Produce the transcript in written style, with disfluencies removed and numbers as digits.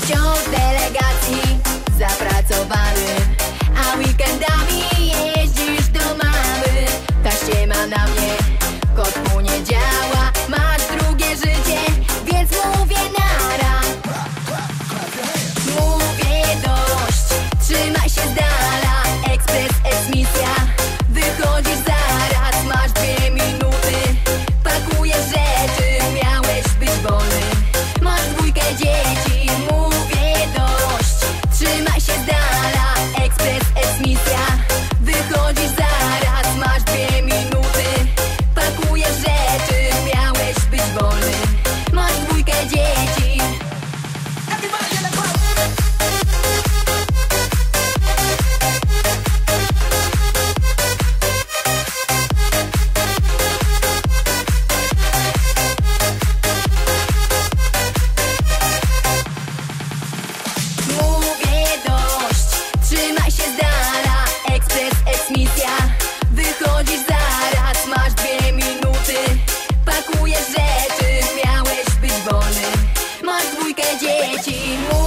wciąż w delegacji zapracowany, a weekendami jeździsz do mamy. Ta ściema na mnie, kotku, nie działa. Masz drugie życie, więc mówię nara. Mówię dość, trzymaj się z dala. Ekspres, eksmisja, wychodzisz zaraz. Masz 2 minuty, pakujesz rzeczy, miałeś być wolny. Masz 2 dzieci, mówię dość, trzymaj się z dala. Ekspres, eksmisja, wychodzisz zaraz. Masz 2 minuty, pakujesz rzeczy, miałeś być wolny. Masz 2 dzieci. Mówię dość, trzymaj się z dala. Ekspres, eksmisja, wychodzisz zaraz. Masz 2 minuty, pakujesz rzeczy, miałeś być wolny. Masz 2 dzieci.